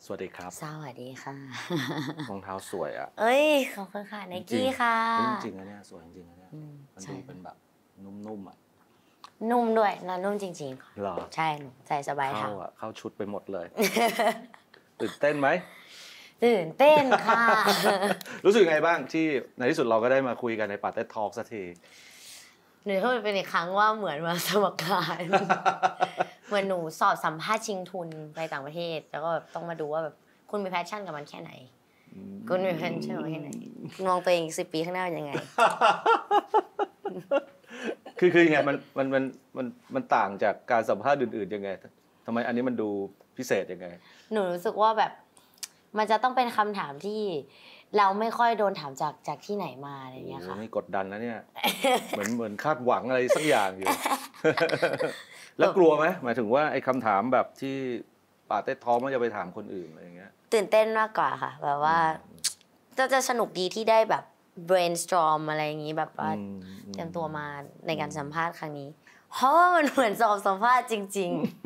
สวัสดีครับสวัสดีค่ะรองเท้าสวยอ่ะเอ้ยขอบคุณค่ะไนกี้ค่ะจริงๆนะเนี่ยสวยจริงๆนะเนี่ยมันดูเป็นแบบนุ่มๆอ่ะนุ่มด้วยนะนุ่มจริงๆค่ะเหรอใช่หนูใส่สบายเท้าเข้าชุดไปหมดเลยตื่นเต้นไหมตื่นเต้นค่ะรู้สึกไงบ้างที่ในที่สุดเราก็ได้มาคุยกันในปาเต้ทอล์กสักทีหนูถ้ามันเป็นอีกครั้งว่าเหมือนมาสมัครงานเหมือนหนูสอบสัมภาษณ์ชิงทุนไปต่างประเทศแล้วก็แบบต้องมาดูว่าแบบคุณมีแพชชั่นกับมันแค่ไหนคุณมีแพชชั่นกับมันแค่ไหนมองตัวเอง10 ปีข้างหน้าเป็นยังไงคือยังไงมันต่างจากการสัมภาษณ์อื่นๆยังไงทำไมอันนี้มันดูพิเศษยังไงหนูรู้สึกว่าแบบมันจะต้องเป็นคำถามที่เราไม่ค่อยโดนถามจากที่ไหนมาอะไรอย่างเงี้ยค่ะนี่กดดันนะเนี่ยเหมือนคาดหวังอะไรสักอย่างอยู่ แล้วกลัวไหมหมายถึงว่าไอ้คำถามแบบที่ปาเต้ทอล์กมันจะไปถามคนอื่นอะไรอย่างเงี้ยตื่นเต้นมากกว่าค่ะแบบว่าจะสนุกดีที่ได้แบบ brainstorm อะไรอย่างงี้แบบว่าเตรียมตัวมาในการสัมภาษณ์ครั้งนี้เพราะว่ามันเหมือนสอบสัมภาษณ์จริง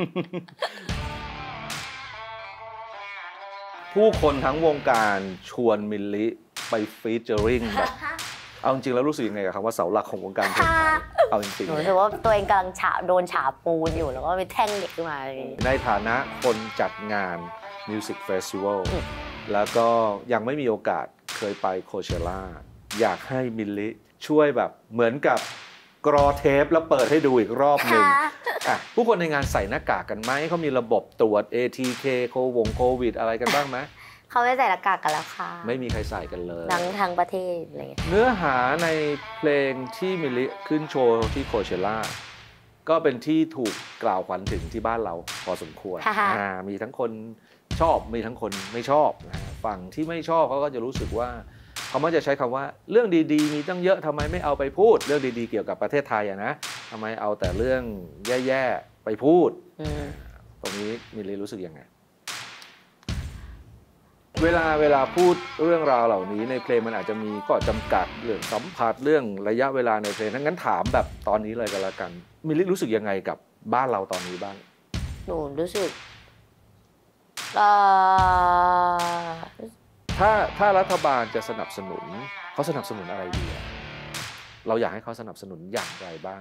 ๆ ผู้คนทั้งวงการชวนมิลลิไปฟีเจอริงแบบเอาจริงๆแล้วรู้สึกยังไงกับคำว่าเสาหลักของวงการเพลงไทยเอาจริงๆหนูรู้สึกว่าตัวเองกำลังโดนฉาปูนอยู่แล้วก็ไปแท่งเด็กขึ้นมาในฐานะคนจัดงาน Music Festival แล้วก็ยังไม่มีโอกาสเคยไปโคเชล่าอยากให้มิลลิช่วยแบบเหมือนกับกรอเทปแล้วเปิดให้ดูอีกรอบหนึ่งผู้คนในงานใส่หน้ากากกันไหมเขามีระบบตรวจ ATK โควิดอะไรกันบ้างไหมเขาไม่ใส่หน้ากากกันแล้วค่ะไม่มีใครใส่กันเลยทั้งประเทศอะไรเงี้ยเนื้อหาในเพลงที่มิลลิขึ้นโชว์ที่โคเชล่าก็เป็นที่ถูกกล่าวขวัญถึงที่บ้านเราพอสมควรมีทั้งคนชอบมีทั้งคนไม่ชอบฝั่งที่ไม่ชอบเขาก็จะรู้สึกว่าเขามักจะใช้คำว่าเรื่องดีๆมีตั้งเยอะทำไมไม่เอาไปพูดเรื่องดีๆเกี่ยวกับประเทศไทยนะทำไมเอาแต่เรื่องแย่ๆไปพูดตรงนี้มิลลิรู้สึกยังไงเวลาพูดเรื่องราวเหล่านี้ในเพลงมันอาจจะมีข้อจำกัดเรื่องสัมผัสเรื่องระยะเวลาในเพลงงั้นถามแบบตอนนี้เลยก็แล้วกันมิลลิรู้สึกยังไงกับบ้านเราตอนนี้บ้างหนูรู้สึกถ้ารัฐบาลจะสนับสนุนเขาสนับสนุนอะไรดีเราอยากให้เขาสนับสนุนอย่างไรบ้าง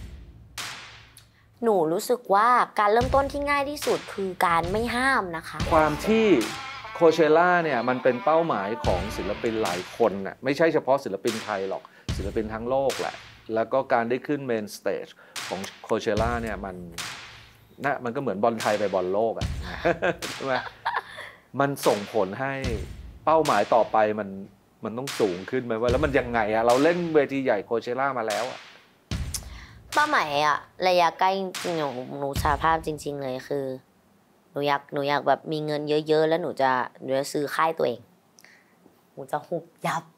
หนูรู้สึกว่าการเริ่มต้นที่ง่ายที่สุดคือการไม่ห้ามนะคะความที่โคเชล่าเนี่ยมันเป็นเป้าหมายของศิลปินหลายคนน่ะไม่ใช่เฉพาะศิลปินไทยหรอกศิลปินทั้งโลกแหละแล้วก็การได้ขึ้นเมนสเตจของโคเชล่าเนี่ยมันก็เหมือนบอลไทยไปบอลโลกอ่ะใช่ไหมมันส่งผลให้เป้าหมายต่อไปมันต้องสูงขึ้นไหมว่าแล้วมันยังไงอะเราเล่นเวทีใหญ่โคเชล่ามาแล้วอะเป้าหมายอะระยะใกล้หนูสารภาพจริงๆเลยคือหนูอยากแบบมีเงินเยอะๆแล้วหนูจะซื้อค่ายตัวเองหนูจะหุบยับ